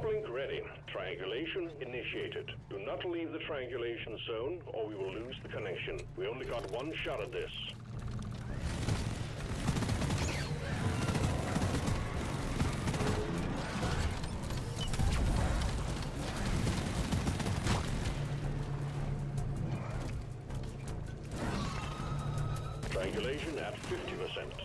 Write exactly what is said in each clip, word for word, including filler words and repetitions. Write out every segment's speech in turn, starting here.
Uplink ready. Triangulation initiated. Do not leave the triangulation zone or we will lose the connection. We only got one shot at this. Triangulation at fifty percent.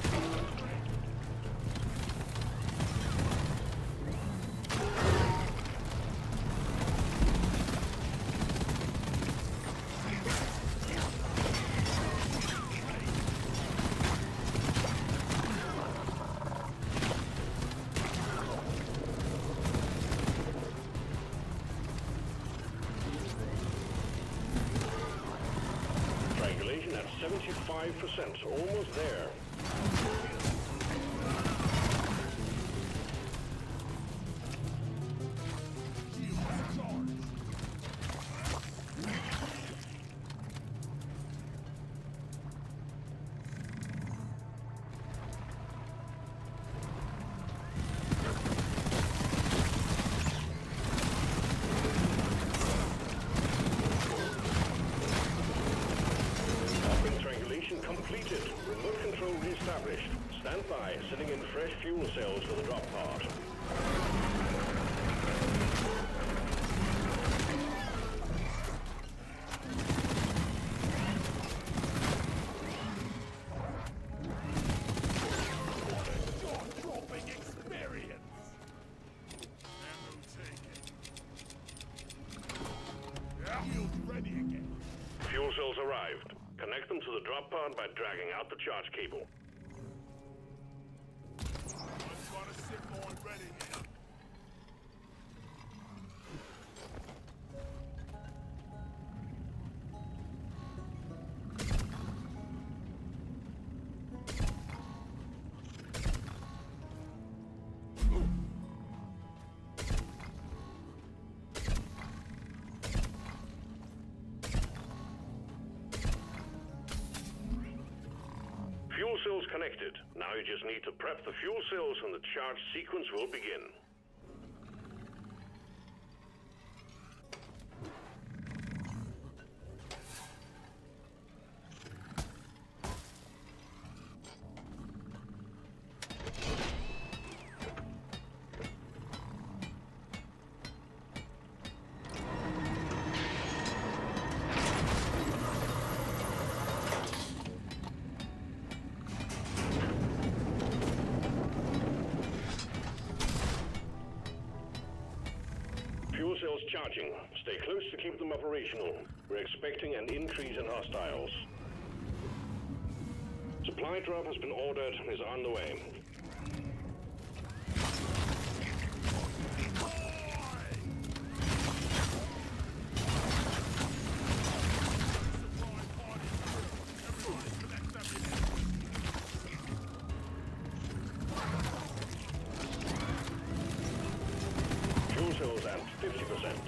Triangulation at seventy-five percent, almost there. Completed. Remote control reestablished. Stand by, sending in fresh fuel cells for the drop pod. Dropping experience. Ammo taken. Shield ready again. Fuel cells arrived. Connect them to the drop pod by dragging out the charge cable. I've got a sip on ready here. Fuel cells connected. Now you just need to prep the fuel cells and the charge sequence will begin. Fuel cells charging. Stay close to keep them operational. We're expecting an increase in hostiles. Supply drop has been ordered and is on the way. Fuel cells at fifty percent.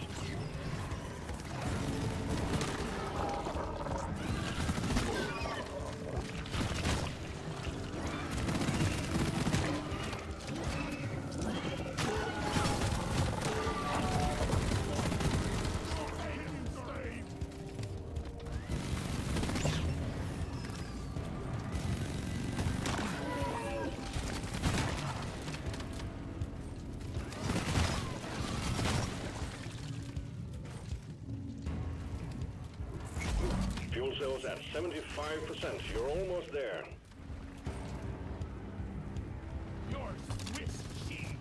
Fuel cells at seventy-five percent. You're almost there. Your Swiss cheese.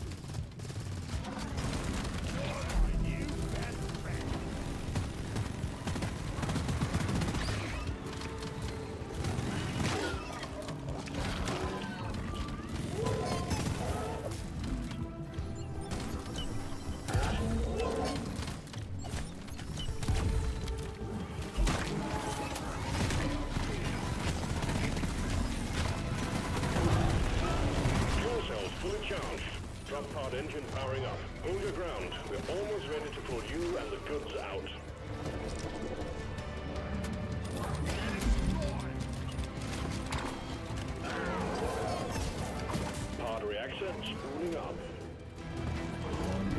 You're my new best friend. Fully charged. Drop pod engine powering up. Hold your ground. We're almost ready to pull you and the goods out. Pod reactor spooling up.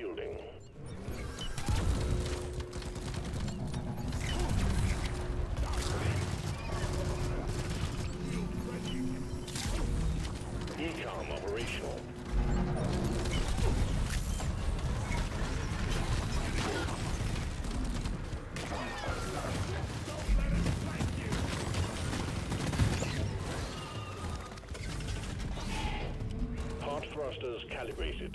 building. E-com operational. Hard thrusters calibrated.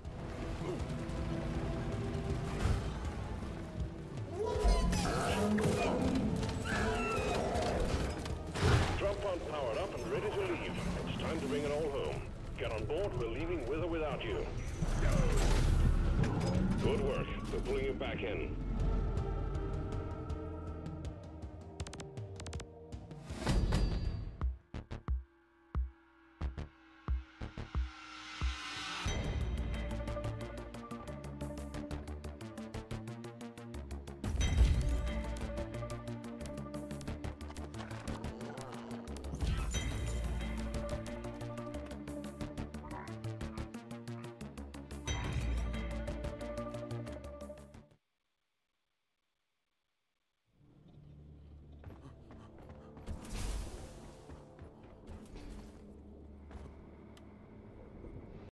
Drop pod powered up and ready to leave. It's time to bring it all home. Get on board, we're leaving with or without you. Good work. We're pulling you back in.